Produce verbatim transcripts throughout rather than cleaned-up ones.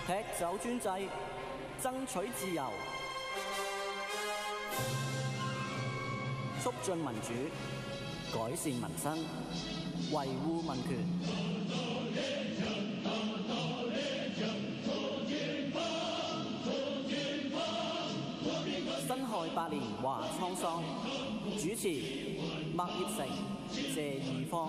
踢走專制，爭取自由，促進民主，改善民生，維護民權。辛亥百年華滄桑，主持麥業成、謝義方。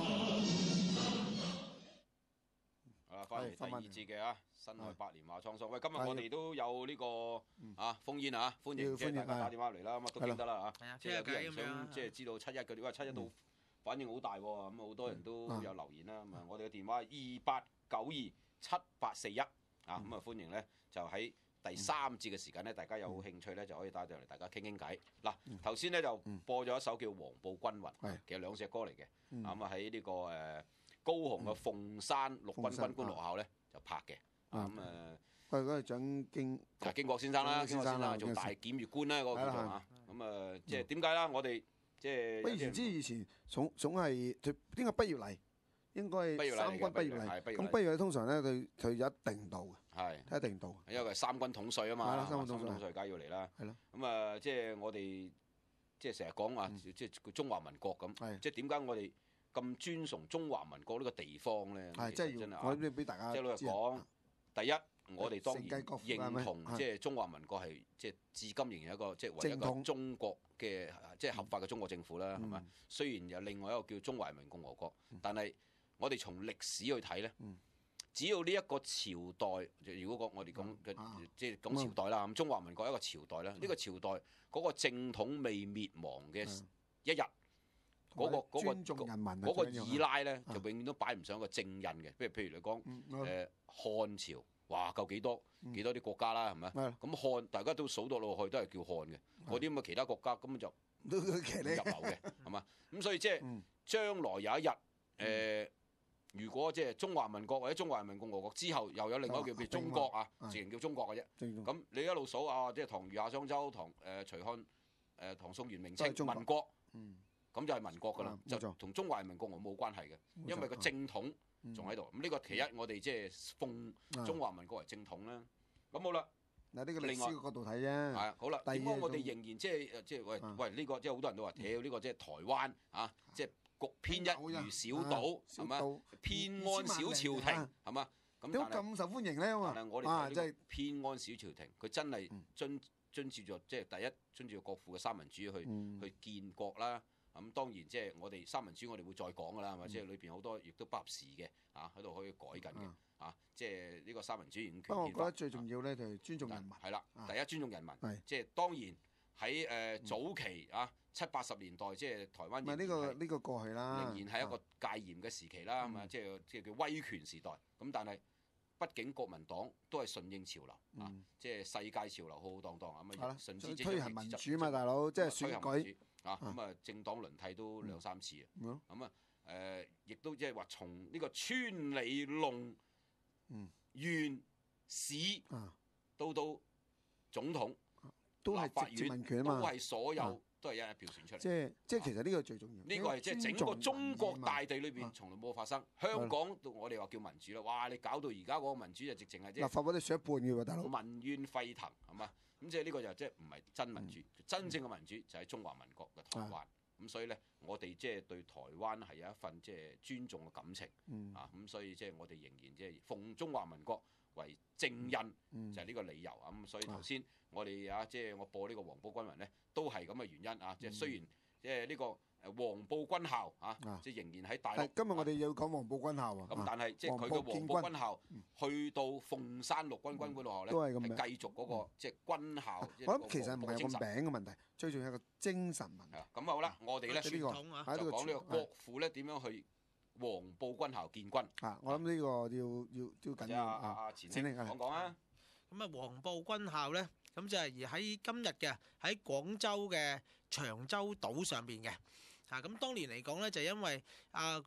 啊，翻嚟第二節嘅啊，辛亥百年華滄桑。喂，今日我哋都有呢個啊烽煙啊，歡迎即係大家打電話嚟啦，咁啊都傾得啦嚇。即係有啲人想即係知道七一嗰啲，喂七一到反應好大喎，咁啊好多人都有留言啦。咁啊，我哋嘅電話二八九二七八四一啊，咁啊歡迎咧就喺第三節嘅時間咧，大家有興趣咧就可以打電話嚟，大家傾傾偈。嗱，頭先咧就播咗一首叫《黃埔軍魂》，其實兩隻歌嚟嘅。咁啊喺呢個誒高雄嘅鳳山陸軍軍官學校咧就拍嘅。咁誒， 喂，嗰個蔣經啊經國先生啦，經國先生做大檢閱官啦，嗰個叫做嚇。咁啊，即係點解啦？我哋即係不以前知以前總總係佢邊個畢業禮？應該係三軍畢業禮，咁畢業禮通常咧，佢佢有一定到嘅，係一定到， 因為三軍統帥啊嘛，三軍統帥梗係要嚟啦。 係咯， 咁啊，即係我哋即係成日講話，即係中華民國咁，即係點解我哋咁尊崇中華民國呢個地方咧？ 係真係要我俾俾大家即係老實講，第一我哋當然認同，即係中華民國係即係至今仍然一個即係唯一一個中國嘅即係合法嘅中國政府啦，係嘛？雖然有另外一個叫中華人民共和國，但係我哋從歷史去睇咧，只要呢一個朝代，如果講我哋講嘅即係講朝代啦，咁中華民國一個朝代啦，呢個朝代嗰個正統未滅亡嘅一日，嗰個嗰個嗰個二奶咧，就永遠都擺唔上個正印嘅。譬如譬如你講誒漢朝，哇夠幾多幾多啲國家啦，係咪？咁漢大家都數到落去都係叫漢嘅，嗰啲咁嘅其他國家根本就唔入流嘅，係嘛？咁所以即係將來有一日誒。如果即係中華民國或者中華人民共和國之後，又有另外一個叫譬如中國啊，自然叫中國嘅啫。咁你一路數啊，即係唐虞夏商周、唐誒隋漢、誒唐宋元明清民國，咁就係民國噶啦，就同中華人民共和冇關係嘅，因為個正統仲喺度。咁呢個其一，我哋即係奉中華民國為正統啦。咁好啦， 嗱呢個歷史嘅角度睇啫。係啊，好啦，點解我哋仍然即係即係喂喂呢個即係好多人都話，屌呢個即係台灣啊，即係。局偏一如小島，係嘛？偏安小朝廷，係嘛？咁點解咁受歡迎咧？ 但係我哋睇呢個偏安小朝廷，佢真係遵遵照咗，即係第一遵照國父嘅三民主義去去建國啦。咁當然即係我哋三民主義，我哋會再講噶啦，係咪？即係裏邊好多亦都不合時嘅，啊喺度可以改緊嘅，啊即係呢個三民主義已經。 不過我覺得最重要咧就係尊重人民。係啦，第一尊重人民，即係當然。喺誒早期啊，七八十年代即係台灣， 唔係呢個呢個過去啦， 仍然係一個戒嚴嘅時期啦，係嘛？即係即係叫威權時代。咁但係畢竟國民黨都係順應潮流啊，即係世界潮流浩浩蕩蕩咁啊，順之即推行民主嘛，大佬即係選舉啊，咁啊政黨輪替都兩三次啊，咁啊誒，亦都即係話從呢個村里弄、縣市到到總統。 都係直接民權啊嘛， 都係所有都係一人一票選出嚟。 即係即係其實呢個最重要。 呢個係即係整個中國大地裏邊從來冇發生。香港我哋話叫民主啦，哇！你搞到而家嗰個民主就直情係即係立法會都選一半嘅喎，大佬。 民怨沸騰係嘛？咁即係呢個就即係唔係真民主，真正嘅民主就喺中華民國嘅台灣。咁所以咧，我哋即係對台灣係有一份即係尊重嘅感情啊。咁所以即係我哋仍然即係奉中華民國為正印，嗯、就係呢個理由啊！咁所以頭先我哋啊，即係我播呢個黃埔軍魂咧，都係咁嘅原因啊！即係雖然即係呢個誒黃埔軍校啊，即係仍然喺大陸。 今日我哋要講黃埔軍校啊！ 咁但係即係佢嘅黃埔軍校去到鳳山陸軍軍官學校咧， 都係咁樣繼續嗰個即係軍校。 我諗其實唔係個名嘅問題，最重要係個精神問題。 咁好啦，我哋咧就講呢個國父咧點樣去黃埔軍校建軍啊！我諗呢個要要要緊要啊！阿錢兄講講啊！ 咁啊，黃埔軍校咧，咁就係而喺今日嘅喺廣州嘅長洲島上邊嘅。啊，咁當年嚟講咧，就因為啊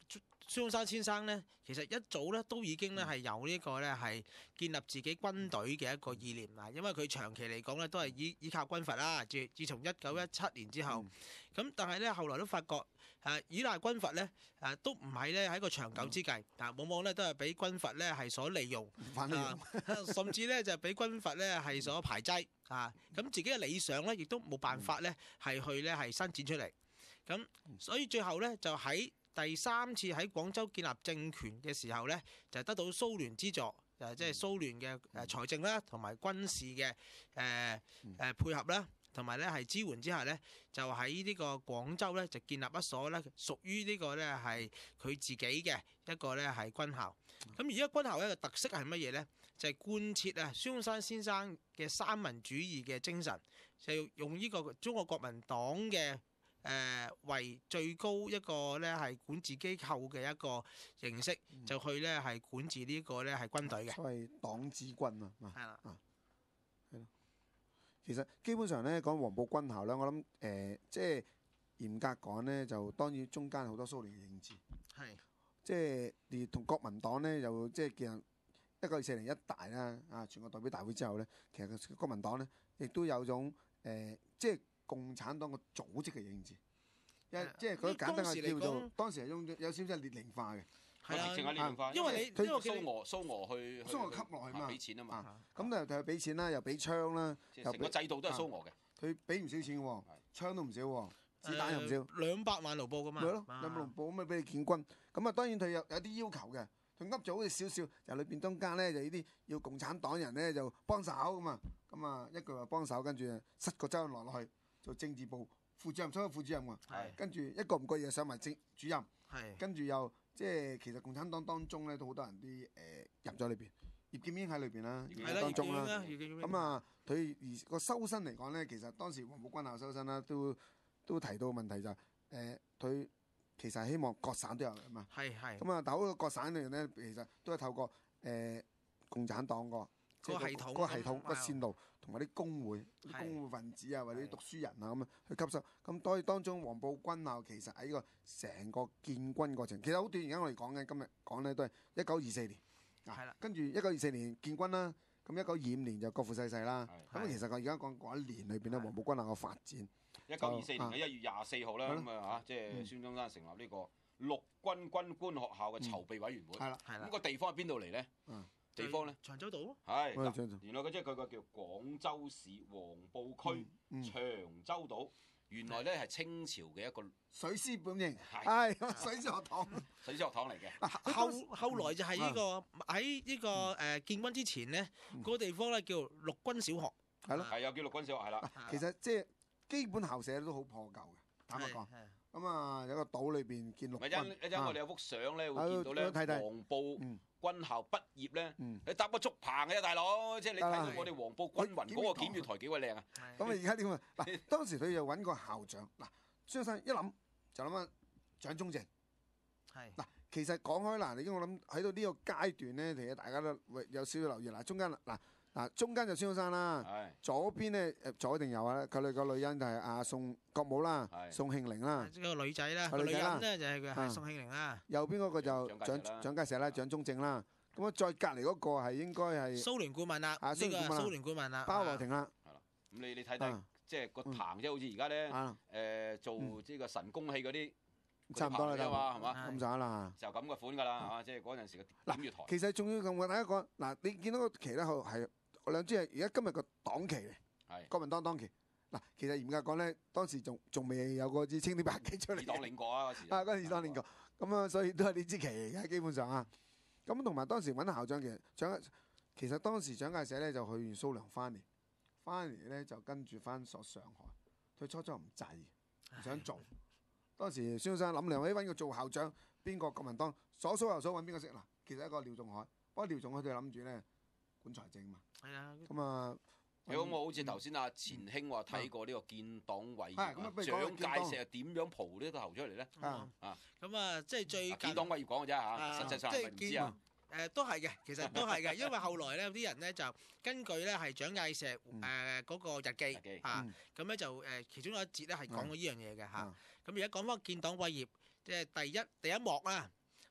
孫中山先生咧，其實一早咧都已經咧係有呢個咧係建立自己軍隊嘅一個意念啦。因為佢長期嚟講咧都係依依靠軍閥啦。自自從一九一七年之後，咁、嗯、但係咧後來都發覺誒、啊、依賴軍閥咧誒都唔係咧係一個長久之計，但、嗯、往往咧都係俾軍閥咧係所利用， 反利用啊、甚至咧就係俾軍閥咧係所排擠啊。咁自己嘅理想咧亦都冇辦法咧係去咧係伸展出嚟。咁所以最後咧就喺第三次喺廣州建立政權嘅時候咧，就得到蘇聯資助，誒即係蘇聯嘅誒財政啦，同埋軍事嘅誒誒配合啦，同埋咧係支援之下咧，就喺呢個廣州咧就建立一所咧屬於呢個咧係佢自己嘅一個咧係軍校。咁而家軍校一個特色係乜嘢咧？就係貫徹啊孫中山先生嘅三民主義嘅精神，就用呢個中國國民黨嘅誒、呃、為最高一個咧係管治機構嘅一個形式，嗯、就去咧係管治呢個咧係軍隊嘅， 所謂黨之軍啊， 係啦， 啊，係咯。其實基本上咧講黃埔軍校咧，我諗誒、呃、即係嚴格講咧，就當然中間好多蘇聯嘅影子， 係即係而同國民黨咧又即係建一九四零一大啦啊全國代表大會之後咧，其實國民黨咧亦都有種誒、呃、即係。共產黨個組織嘅影子，因為即係佢簡單係叫做當時係用有少少列寧化嘅， 係啊， 列寧化， 因為你因為蘇俄蘇俄去蘇俄吸落去嘛， 俾錢啊嘛， 咁就就俾錢啦，又俾槍啦， 成個制度都係蘇俄嘅，佢俾唔少錢喎，槍都唔少喎，子彈又唔少， 兩百萬盧布噶嘛， 係咯，兩百盧布咁咪俾你建軍，咁啊當然佢有有啲要求嘅，佢噏咗好似少少，就裏邊中間咧就呢啲要共產黨人咧就幫手咁啊，咁啊一句話幫手，跟住塞個周恩來落去。做政治部副主任，所謂副主任喎，跟住一個唔覺意又上埋政主任，跟住又即係其實共產黨當中咧都好多人啲誒、呃、入咗裏邊，葉劍英喺裏邊啦，當中啦，咁啊佢而個修身嚟講咧，其實當時黃埔軍校修身啦，都都提到問題就係誒佢其實係希望各省都有啊嘛， 係係， 咁啊但係嗰個各省嚟咧，其實都係透過誒、呃、共產黨個即係個系統、 個系統個線路。同埋啲工會、啲工會分子啊，或者啲讀書人啊咁樣去吸收。咁當當中黃埔軍校其實喺個成個建軍過程，其實好短。而家我哋講緊今日講咧都係一九二四年，係啦。跟住一九二四年建軍啦，咁一九二五年就國父逝世啦。咁其實我而家講嗰一年裏邊咧，黃埔軍校嘅發展。 一九二四年嘅一月廿四號啦，咁啊嚇，即係孫中山成立呢個陸軍軍官學校嘅籌備委員會。係啦，係啦。咁個地方喺邊度嚟咧？地方咧， 長洲島咯， 係嗱，原來佢即係佢個叫廣州市黃埔區、嗯嗯、長洲島，原來咧係清朝嘅一個水師本營，係水師學堂， 水師學堂嚟嘅。 後後來就係呢、呢個喺呢、呢個誒、呃、建軍之前咧，嗰、嗯、個地方咧叫陸軍小學， 係咯， 係又叫陸軍小學，係啦。 其實即係基本校舍都好破舊嘅，坦白講。咁啊，有個島裏邊建陸軍。一陣一陣，我哋有幅相咧，會見到咧黃埔軍校畢業咧，你搭個竹棚嘅大佬，即係你睇到我哋黃埔軍雲嗰個檢閱台幾鬼靚啊！ 咁啊，而家點啊？嗱，當時佢又揾個校長，嗱，孫中山一諗就諗啊，蔣中正。係。嗱，其實講開嗱，你我諗喺到呢個階段咧，其實大家都有少少留意嗱，中間嗱。嗱，中間就孫中山啦，左邊咧誒左一定有啊，佢哋個女人就係阿宋國母啦，宋慶齡啦， 即係個女仔啦，個女人咧就係佢係宋慶齡啦。 右邊嗰個就蔣蔣介石啦，蔣中正啦。咁啊，再隔離嗰個係應該係蘇聯顧問啦，呢個蘇聯顧問啦， 鮑羅廷啦。 係啦，咁你你睇睇，即係個棚即係好似而家咧誒做呢個神功戲嗰啲差唔多啦嘛，係嘛？ 咁渣啦， 就咁嘅款㗎啦，係嘛？即係嗰陣時嘅檢閱台。 其實仲要同大家講，嗱，你見到個旗咧係。我兩支係而家今日個黨旗嚟，係國民黨黨旗。嗱，其實嚴格講咧，當時仲仲未有嗰支青天白旗出嚟。 二黨領過啊嗰時。 啊，嗰時二黨領過，咁啊，所以都係呢支旗嚟嘅，基本上啊。咁同埋當時揾校長，其實蔣其實當時蔣介石咧就去完蘇聯翻嚟，翻嚟咧就跟住翻索上海。佢初初唔制，唔想做。當時孫中山諗兩位揾佢做校長，邊個國民黨左數右數揾邊個識嗱？其實一個廖仲愷，不過廖仲愷佢哋諗住咧管財政嘛。係啊，咁啊， 有冇好似頭先阿錢兄話睇過呢個建黨偉業，蔣介石係點樣蒲呢個頭出嚟咧？ 啊， 咁啊，即係最建黨偉業講嘅啫嚇，實際上係咪唔知啊？ 誒，都係嘅，其實都係嘅，因為後來咧有啲人咧就根據咧係蔣介石誒嗰個日記嚇，咁咧就誒其中有一節咧係講過呢樣嘢嘅嚇。咁而家講翻建黨偉業，即係第一第一幕啦。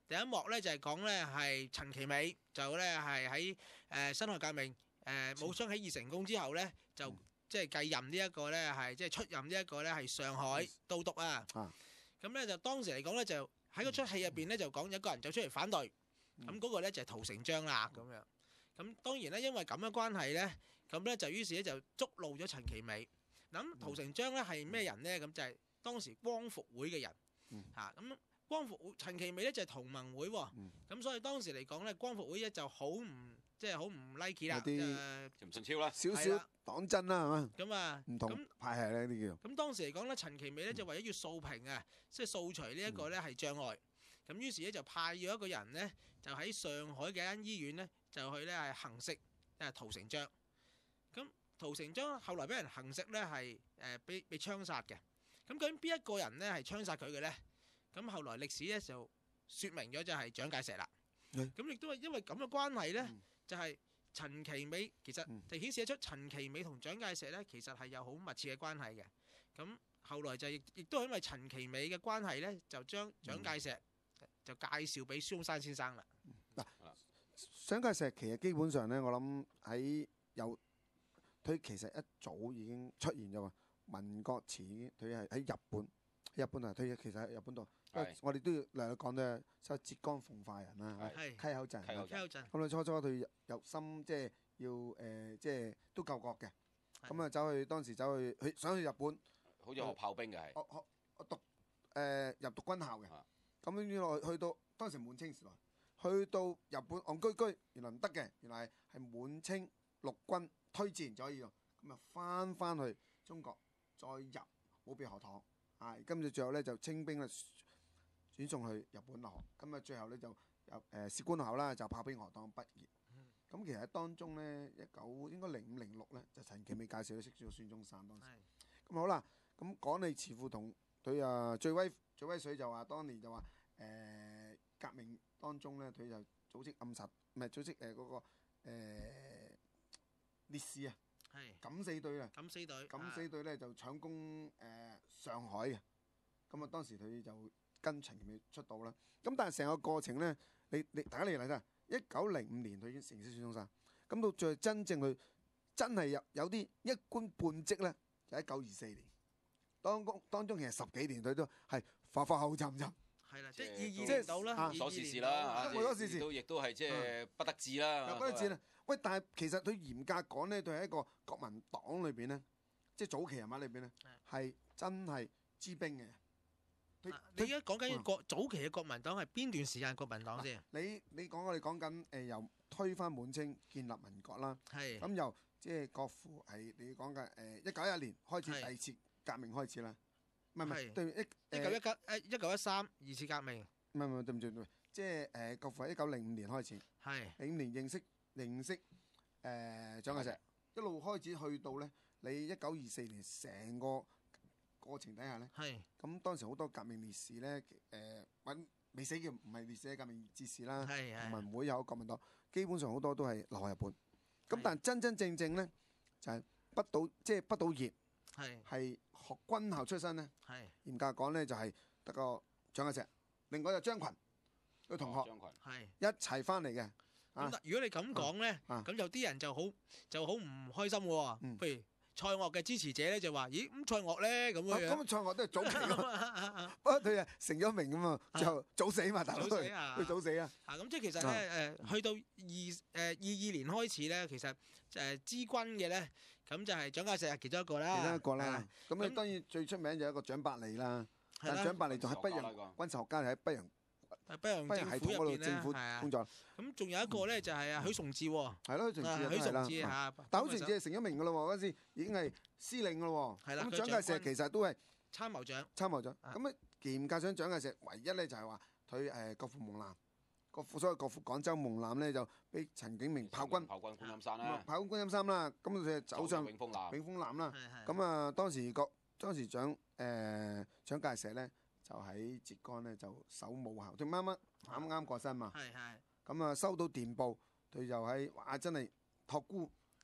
第一幕咧就係講咧係陳其美就咧係喺誒辛亥革命誒武昌起義成功之後咧就即係繼任呢一個咧係即係出任呢一個咧係上海都督啊。咁咧就當時嚟講咧就喺嗰出戲入邊咧就講有個人走出嚟反對，咁嗰個咧就係陶成章啦咁樣。咁當然咧因為咁嘅關係咧，咁咧就於是咧就觸怒咗陳其美。咁陶成章咧係咩人咧？咁就係當時光復會嘅人嚇。咁光復會陳其美咧就係同盟會喎，咁所以當時嚟講咧光復會咧就好唔即係好唔 like 啦， 就唔順超啦， 少少黨爭啦係嘛？ 咁啊唔同派系咧呢啲叫。 咁當時嚟講咧陳其美咧就為咗要掃平啊，即係掃除呢一個咧係障礙，咁於是咧就派咗一個人咧就喺上海嘅間醫院咧就去咧係行刺誒陶成章。咁陶成章後來俾人行刺咧係誒被被槍殺嘅。咁究竟邊一個人咧係槍殺佢嘅咧？咁後來歷史咧就説明咗就係蔣介石啦。咁亦都係因為咁嘅關係咧，嗯、就係陳其美其實就顯示得出陳其美同蔣介石咧其實係有好密切嘅關係嘅。咁後來就亦亦都係因為陳其美嘅關係咧，就將蔣介石就介紹俾孫中山先生啦。嗱、 嗯，蔣介石其實基本上咧，我諗喺有佢其實一早已經出現咗喎。民國前佢係喺日本。日本啊，佢其實喺日本度，我哋都要嚟講咧，即係浙江奉化人啦，溪口鎮。溪口鎮。咁你初初佢入心，即係要誒，即係都救國嘅。咁啊，走去當時走去，去想去日本， 好似學炮兵嘅係。 學學我讀誒入讀軍校嘅。咁原來去到當時滿清時代，去到日本戇居居，原來唔得嘅，原來係滿清陸軍推薦咗要，咁啊翻翻去中國，再入武備學堂。係，跟住最後咧就清兵咧轉送去日本學，咁啊最後咧就有誒士官校啦，就炮兵學堂畢業。咁、嗯、其實喺當中咧，一九應該零五零六咧，就陳其美介紹咗識咗孫中山當時。咁好啦，咁講你慈父同佢啊最威最威水就話當年就話誒、呃、革命當中咧，佢就組織暗殺，唔係組織誒嗰、呃那個、呃、烈士啊。敢死隊啊！ 敢死隊， 敢死隊咧就搶攻誒、呃、上海嘅，咁啊當時佢就跟陳其美出道啦。咁但係成個過程咧，你你大家嚟嚟睇，一九零五年佢已經認識孫中山，咁到最真正佢真係有有啲一官半職咧，就一九二四年。當中當中其實十幾年佢都係浮浮後沉沉。 係啦，即係二二年到啦， 無所事事啦， 無所事事， 都亦都係即係不得志啦， 不得志啦。喂，但係其實佢嚴格講咧，佢係一個國民黨裏邊咧，即係早期人物裏邊咧，係真係知兵嘅。 你而家講緊國早期嘅國民黨係邊段時間國民黨先？ 你你講我哋講緊誒由推翻滿清建立民國啦，係咁由即係國父係你講嘅誒一九一一年開始第二次革命開始啦。唔係唔係，對一一九一九誒一九一三二次革命。 唔係唔係，對唔住對唔住，即係誒國父係一九零五年開始，係零五年認識認識誒蔣介石，一路開始去到咧，你一九二四年成個過程底下咧，係咁當時好多革命烈士咧誒揾未死嘅唔係烈士嘅革命志士啦，同埋唔會有國民黨，基本上好多都係留喺日本。咁但係真真正正咧就係畢到即係畢到業。係係學軍校出身咧，係嚴格講咧就係得個蔣介石，另外就張群個同學，係一齊翻嚟嘅。 咁如果你咁講咧，咁有啲人就好就好唔開心喎。譬如蔡鍔嘅支持者咧就話：咦咁蔡鍔咧咁樣。咁蔡鍔都係早期咯，不過佢啊成咗名咁啊，就早死嘛，大佬佢早死啊。 啊咁即係其實咧誒，去到二誒二二年開始咧，其實誒支軍嘅咧。咁就係蔣介石係其中一個啦， 其中一個啦。咁你當然最出名就係一個蔣百里啦。但蔣百里仲喺北洋軍事學家，喺北洋北洋北洋系統嗰度政府工作。 咁仲有一個咧就係啊許崇智喎。 係咯，許崇智許崇智嚇。 但許崇智係成咗名噶啦喎，嗰陣時已經係司令噶啦喎。係啦。咁蔣介石其實都係參謀長。 參謀長。咁啊嚴格上蔣介石唯一咧就係話佢誒國父夢藍。國父所謂國父廣州夢藍咧，就俾陳景明炮轟， 炮轟觀音山啦， 炮轟觀音山啦，咁佢就走上永豐南， 永豐南啦。咁啊，當時國當時蔣誒蔣介石咧，就喺浙江咧就守武校，佢啱啱啱啱過身嘛。係係。咁啊，收到電報，佢就喺哇真係託孤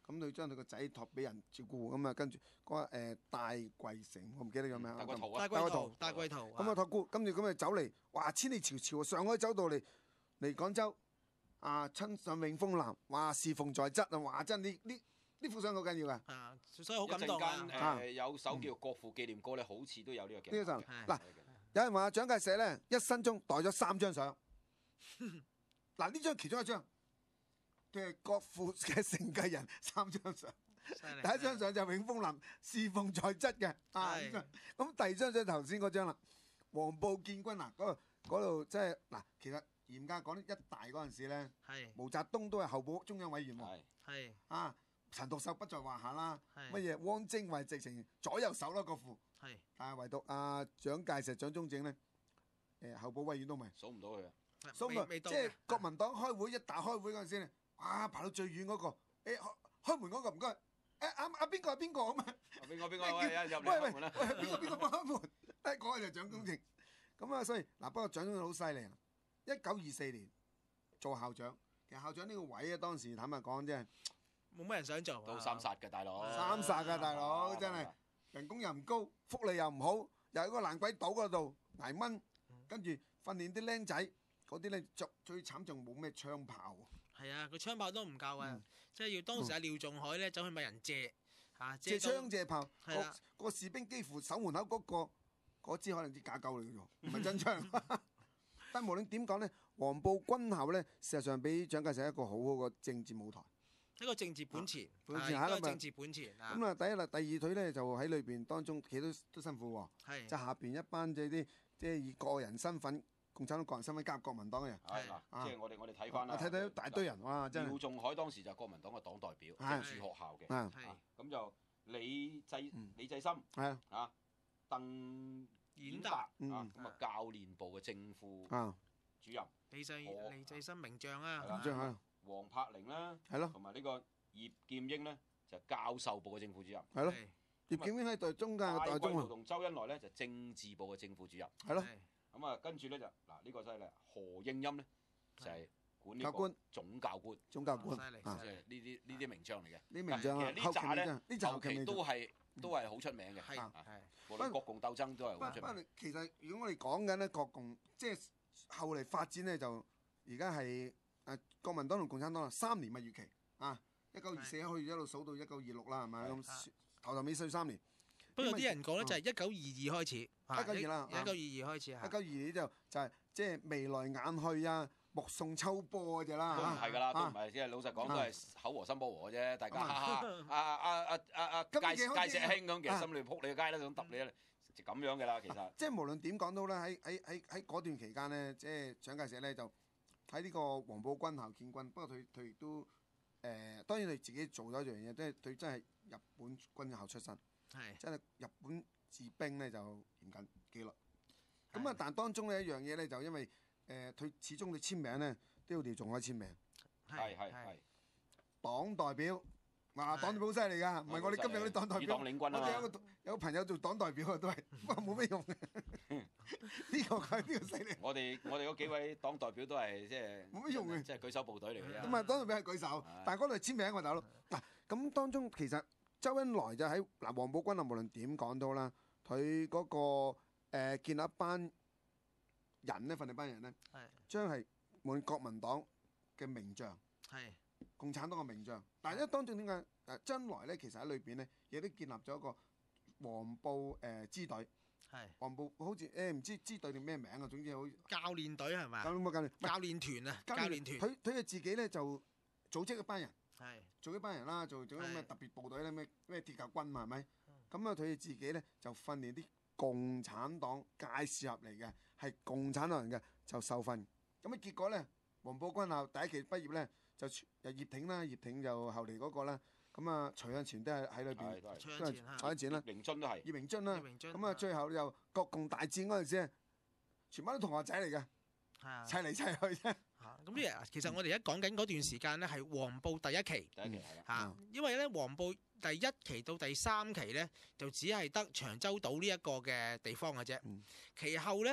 咁佢將佢個仔託俾人照顧，咁啊跟住嗰個誒戴貴成，我唔記得咗咩大貴圖大貴圖，大貴圖。 咁啊託孤，跟住咁啊走嚟，哇千里迢迢上海走到嚟嚟廣州，啊親上永豐南，哇侍奉在側啊，哇真呢呢呢幅相好緊要噶。 啊，所以好感動啊！ 啊！ 誒、呃、有首叫《國父紀念歌》咧，好似都有呢個鏡頭。 呢個嗱，有人話蔣介石咧一生中帶咗三張相。嗱呢張其中一張嘅國父嘅承繼人三張相，第一張相就永豐林侍奉在側嘅啊，咁第二張相頭先嗰張啦，黃埔建軍啊，嗰度即係嗱，其實嚴格講一大嗰陣時咧，毛澤東都係候補中央委員喎，係啊，陳獨秀不在話下啦，乜嘢汪精衛直情左右手啦國父，係，但係唯獨阿蔣介石、蔣中正咧，誒候補委員都唔係， 數唔到佢啊。 所以即係國民黨開會一打開會嗰陣時咧，哇排到最遠嗰個，誒開開門嗰個唔該，誒阿阿邊個係邊個咁啊？邊個邊個喂入嚟開門啦？喂邊個邊個幫開門？誒嗰個就蔣中正，咁啊所以嗱不過蔣中正好犀利啊！一九二四年做校長，其實校長呢個位啊當時坦白講真係冇乜人想做， 都三殺嘅大佬， 三殺嘅大佬真係人工又唔高，福利又唔好，又喺個爛鬼島嗰度捱蚊，跟住訓練啲僆仔。嗰啲咧最最慘仲冇咩槍炮喎， 係啊，個槍炮都唔夠啊，嗯、即係要當時阿廖仲愷咧走去問人借嚇， 借槍借炮， 係啦， 個士兵幾乎守門口嗰、嗰個嗰支可能啲假鳩嚟嘅啫，唔係真槍。但無論點講咧，黃埔軍校咧事實上俾蔣介石一個好好個政治舞台， 一個政治本錢， 本錢嚇啦嘛， 政治本錢。 咁啊，第一啦，第二腿咧就喺裏邊當中企都都辛苦喎，係，即係下邊一班即係啲即係以個人身份。共產黨個人身份加入國民黨嘅人， 係嗱，即係我哋我哋睇翻啦， 睇睇大堆人哇，真係。 廖仲愷當時就係國民黨嘅黨代表，即係住學校嘅，咁就李濟李濟深係啊，鄧演達啊，咁啊教練部嘅正副主任， 李濟李濟深名將啊， 名將啊， 黃柏齡啦， 係咯， 同埋呢個葉劍英咧就教授部嘅正副主任， 係咯，葉劍英喺代中間嘅代中啊， 同周恩來咧就政治部嘅正副主任， 係咯。 咁啊，跟住咧就嗱呢個犀利，何應欽咧就係管呢個總教官， 總教官， 即係呢啲呢啲名將嚟嘅。呢名將其實呢紮咧， 呢後期都係都係好出名嘅。係係，無論國共鬥爭都係好出名。 不過其實如果我哋講緊咧國共，即係後嚟發展咧，就而家係誒國民黨同共產黨三年蜜月期啊，一九二四可以一路數到一九二六啦，係咪咁頭頭尾歲三年？ 不過有啲人講咧就係一九二二開始， 一九二啦， 一九二二開始啊，一九二二就就係即係眉來眼去啊，目送秋波嘅啫啦， 都唔係㗎啦，都唔係，即係老實講都係口和心不和嘅啫，大家阿阿阿阿阿阿介介石兄咁，其實心裏撲你個街啦，想揼你咧，就咁樣嘅啦，其實。 即係無論點講都咧，喺喺喺喺嗰段期間咧，即係蔣介石咧就喺呢個黃埔軍校建軍，不過佢佢亦都誒當然佢自己做咗一樣嘢，即係佢真係日本軍校出身。係，真係日本治兵咧就嚴謹紀律。咁啊，但當中咧一樣嘢咧，就因為誒佢始終你簽名咧都要廖仲愷簽名。 係係係。 黨代表，哇！黨代表好犀利㗎，唔係我哋今日嗰啲黨代表。 以黨領軍啊嘛。 我哋有個有個朋友做黨代表啊，都係，不過冇咩用嘅。呢個佢呢個犀利。 我哋我哋嗰幾位黨代表都係即係冇咩用嘅， 即係舉手部隊嚟嘅。 咁啊，黨代表係舉手，但係嗰度係簽名我大佬。嗱，咁當中其實。周恩來就喺嗱黃埔軍啊，無論點講都啦，佢嗰、那個誒、呃、建立一班人咧，訓練班人咧，將係無論國民黨嘅名將，係共產黨嘅名將。但係一當中點解誒周恩來咧，其實喺裏邊咧，亦都建立咗一個黃埔誒、呃、支隊，係黃埔好似誒唔知支隊定咩名啊，總之好教練隊係咪？ 教練教練教練團啊，教練團。 佢佢係自己咧就組織一班人。 係做一班人啦，做做啲咩特別部隊咧，咩咩鐵甲軍嘛，係咪？咁啊，佢哋自己咧就訓練啲共產黨介紹入嚟嘅，係共產黨人嘅就受訓。咁啊，結果咧，黃埔軍校第一期畢業咧，就又葉挺啦，葉挺就後嚟嗰個啦。咁啊，徐向前都係喺裏邊， 徐向前徐向前啦， 葉明津都係， 葉明津啦。咁啊，最後又國共大戰嗰陣時，全班都同學仔嚟嘅，砌嚟砌去啫。 咁呢？其實我哋而家講緊嗰段時間咧，係黃埔第一期， 第一期係啦嚇，因為咧黃埔第一期到第三期咧，就只係得長洲島呢一個嘅地方嘅啫。嗯、其後咧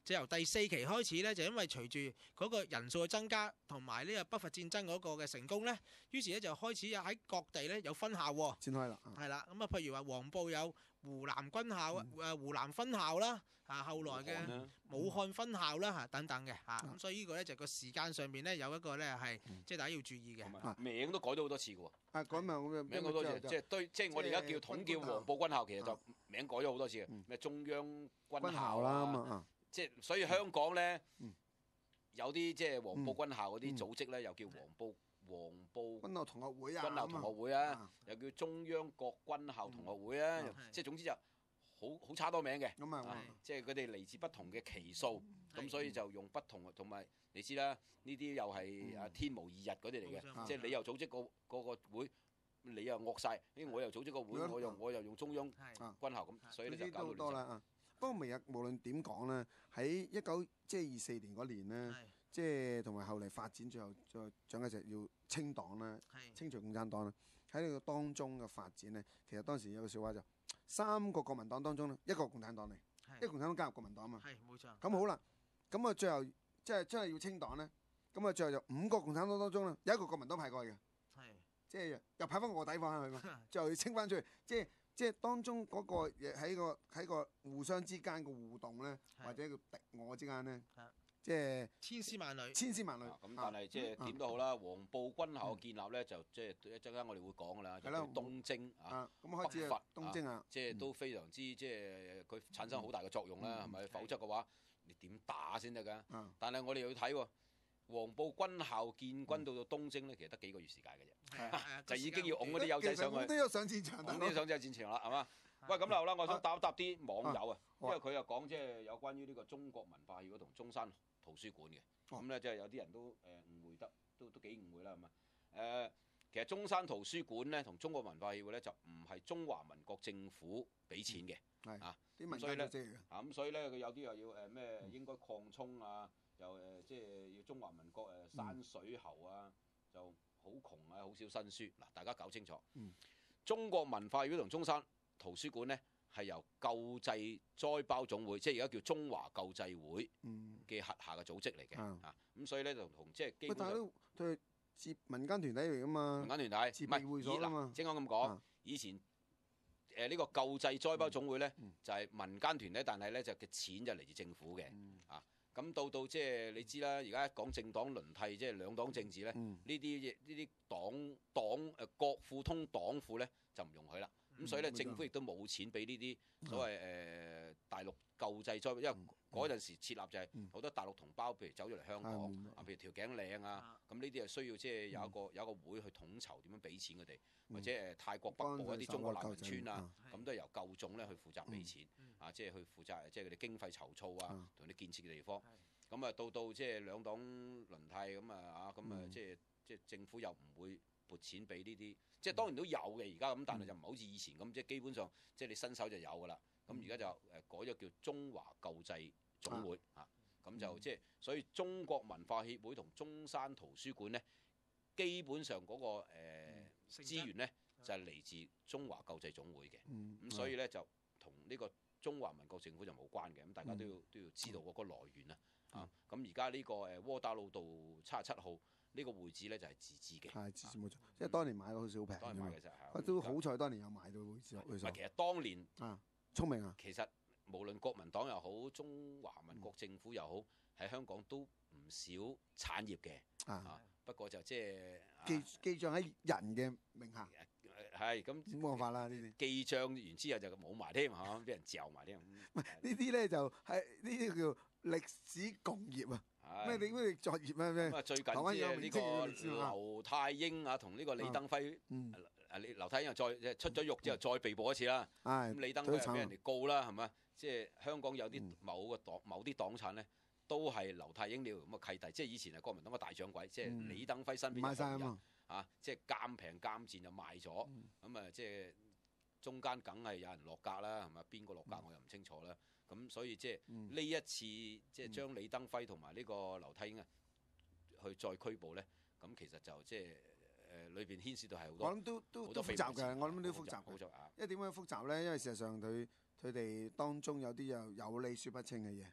就由第四期開始咧，就因為隨住嗰個人數嘅增加，同埋呢個北伐戰爭嗰個嘅成功咧，於是咧就開始有喺各地咧有分校喎。 展開啦。 係啦，咁啊，譬如話黃埔有湖南軍校啊，誒湖南分校啦，啊後來嘅武漢分校啦，嚇等等嘅嚇，咁所以呢個咧就個時間上邊咧有一個咧係即係大家要注意嘅。 名都改咗好多次嘅喎。 啊，改名名好多次，即係對，即係我哋而家叫統叫黃埔軍校，其實就名改咗好多次嘅，咩中央軍校啦嘛，即係所以香港咧有啲即係黃埔軍校嗰啲組織咧，又叫黃埔黃埔軍校同學會啊， 軍校同學會啊，又叫中央國軍校同學會啊，即係總之就好好差多名嘅。咁啊，即係佢哋嚟自不同嘅期數，咁所以就用不同同埋你知啦，呢啲又係啊天無二日嗰啲嚟嘅，即係你又組織個嗰個會，你又惡晒，我又組織個會，我又我又用中央軍校咁，所以咧就搞到多啦。不過明日無論點講咧，喺一九即係二四年嗰年咧，即係同埋後嚟發展，最後再蔣介石要清黨啦，清除共產黨啦。喺呢個當中嘅發展咧，其實當時有個笑話就三個國民黨當中咧，一個共產黨嚟，一個共產黨加入國民黨啊嘛。 係冇錯。 咁好啦，咁啊最後即係真係要清黨咧，咁啊最後就五個共產黨當中咧，有一個國民黨派過去嘅，即係又派翻個臥底翻去嘛，最後要清翻出去，即係。即係當中嗰個喺個喺個互相之間嘅互動咧，或者個敵我之間咧，即係千絲萬縷， 千絲萬縷。 咁但係即係點都好啦，黃埔軍校嘅建立咧，就即係一陣間我哋會講噶啦，就叫東征啊，北伐東征啊， 即係都非常之即係佢產生好大嘅作用啦，係咪？否則嘅話，你點打先得㗎？但係我哋要睇喎。黃埔軍校建軍到到東征咧，其實得幾個月時間嘅啫，就已經要擁嗰啲友仔上去， 都要上戰場， 擁啲上戰戰場啦，係嘛？喂，咁啦，我想答一答啲網友啊，因為佢又講即係有關於呢個中國文化協會同中山圖書館嘅，咁咧即係有啲人都誒誤會得，都都幾誤會啦，係嘛？誒，其實中山圖書館咧同中國文化協會咧就唔係中華民國政府俾錢嘅，啊，所以咧啊咁所以咧佢有啲又要誒咩應該擴充啊。又誒，即係要中華民國誒山水喉啊，就好窮啊，好少新書。嗱，大家搞清楚。嗯、中國文化協會同中山圖書館咧，係由救濟災胞總會，即係而家叫中華救濟會嘅轄下嘅組織嚟嘅。嗯、啊，咁所以咧就同即係基本上都係接民間團體嚟噶嘛。 民間團體，唔係會所啊嘛。正講咁講，以前誒呢、呃呢個救濟災胞總會咧，嗯、就係民間團體，但係咧就嘅錢就嚟自政府嘅。嗯、啊。咁到到即係你知啦，而家一講政黨輪替，即係兩黨政治咧，呢啲呢啲黨黨誒國庫通黨庫咧就唔容許啦。咁、嗯、所以咧，政府亦都冇錢俾呢啲所謂誒、呃、大陸救濟災，因為嗰陣時設立就係好多大陸同胞，譬如走咗嚟香港，啊、嗯，譬如條頸嶺啊，咁呢啲係需要即係有一個有一個會去統籌點樣俾錢佢哋，嗯、或者誒泰國北部一啲中國難民村啊，咁、嗯、都係由救總咧去負責俾錢，嗯、啊，即係去負責即係佢哋經費籌措啊，同啲、嗯、建設嘅地方。咁啊，到到即係兩黨輪替咁啊，啊咁啊，即係即係政府又唔會撥錢俾呢啲，即係當然都有嘅而家咁，但係就唔係好似以前咁，即係基本上即係你伸手就有㗎啦。咁而家就誒改咗叫中華救濟總會啊，咁就即係所以中國文化協會同中山圖書館咧，基本上嗰個誒資源咧就係嚟自中華救濟總會嘅，咁所以咧就同呢個中華民國政府就冇關嘅，咁大家都要都要知道嗰個來源啊。啊！咁而家呢個誒窩打老道七十七號呢個會址咧就係自治嘅， 係自治冇錯，因為當年買到好少平， 當年買嘅時候都好彩，當年有買到會址。唔係其實當年啊，聰明啊！ 其實無論國民黨又好，中華民國政府又好，喺香港都唔少產業嘅啊。不過就即係記記帳喺人嘅名下， 係咁冇辦法啦呢啲。 記帳完之後就冇埋添嚇，俾人嚼埋添。 唔係呢啲咧就係呢啲叫歷史共業啊！咩你咩作業咩咩？ 咁啊最近即係呢個劉太英啊，同呢個李登輝，啊李劉太英又再出咗獄之後再被捕一次啦。咁李登輝又俾人哋告啦，係嘛？即係香港有啲某個黨某啲黨產咧，都係劉太英呢條咁嘅契弟，即係以前係國民黨嘅大掌櫃，即係李登輝身邊嘅人啊，即係監平監賤就賣咗，咁啊即係中間梗係有人落格啦，係咪？邊個落格我又唔清楚啦。咁所以即係呢一次即係將李登輝同埋呢個劉太英啊去再拘捕咧，咁其實就即係誒裏邊牽涉到係好多， 我諗都都都複雜嘅，我諗都複雜嘅。因為點解複雜咧？因為事實上佢佢哋當中有啲又有理説不清嘅嘢，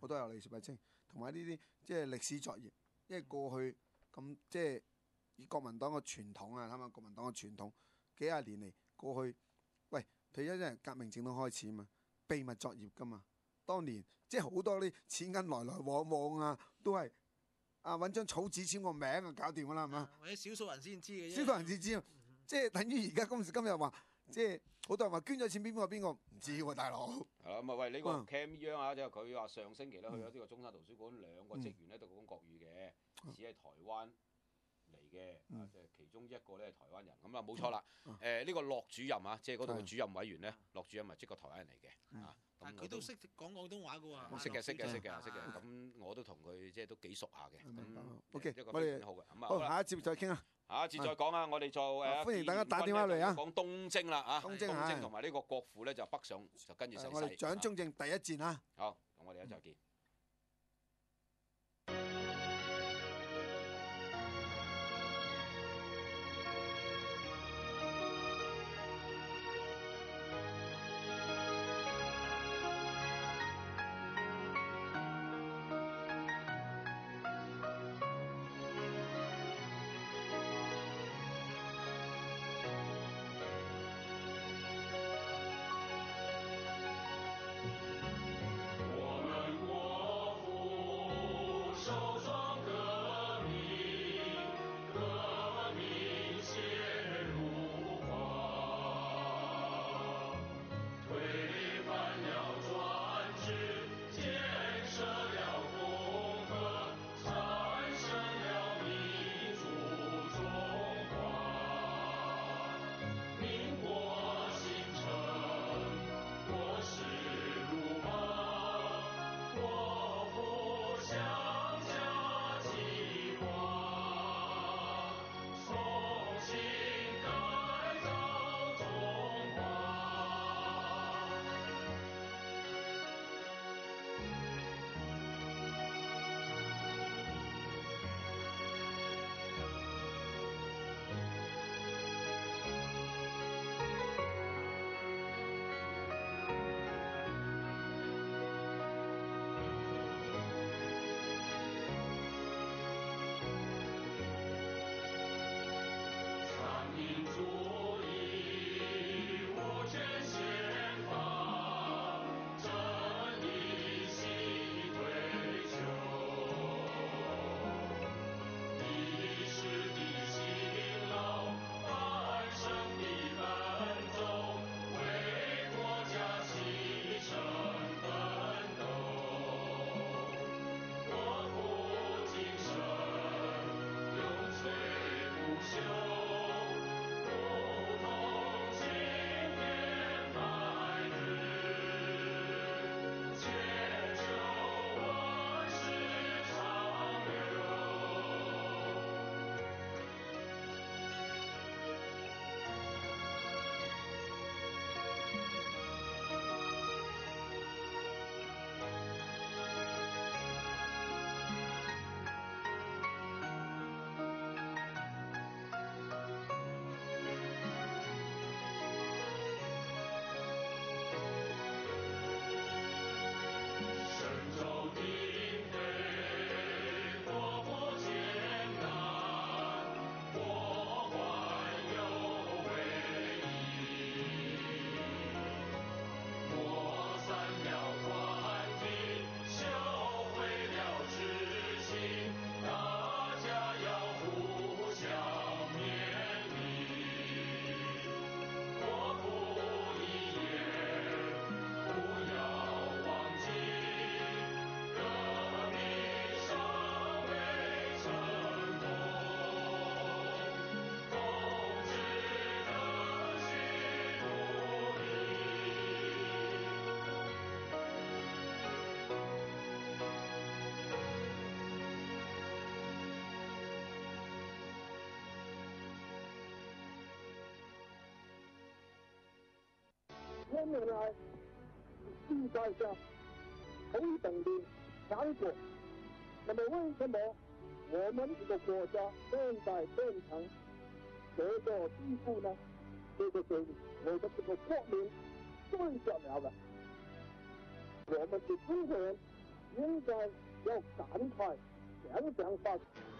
好多有歷史遺蹟，同埋呢啲即係歷史作業，因為過去咁即係以國民黨嘅傳統啊，睇下國民黨嘅傳統幾廿年嚟過去，喂，佢一陣革命正當開始嘛，秘密作業噶嘛，當年即係好多啲錢銀來來往往啊，都係啊揾張草紙簽個名啊，搞掂噶啦，係嘛？ 或者少數人先知嘅啫。 少數人先知，嗯、即係等於而家今時今日話，即係好多人話捐咗錢邊個邊個唔知喎，大佬。 係啦，咁啊喂，呢個 Cam Young 啊，即係佢話上星期咧去咗呢個中山圖書館，兩個職員咧都講國語嘅，只係台灣嚟嘅，啊即係其中一個咧係台灣人，咁啊冇錯啦。誒呢個駱主任啊，即係嗰度嘅主任委員咧，駱主任係即個台灣人嚟嘅，啊。 但佢都識講廣東話嘅喎。 識嘅，識嘅，識嘅，識嘅。咁我都同佢即係都幾熟下嘅。咁 OK， 一個非常好嘅。咁啊， 好，下一節再傾啊。 下一節再講啊，我哋就誒歡迎大家打電話嚟啊。 講東征啦啊，東征同埋呢個國父咧就北上就跟住逝世。 我哋蔣中正第一戰啊。 好，咁我哋一陣見。 千年来，地在上，同等的强国。那么，为什么我们这个国家现在变成这个地步呢？这个是我们这个国民最重要的。我们是中国人， 应该要赶快想想法。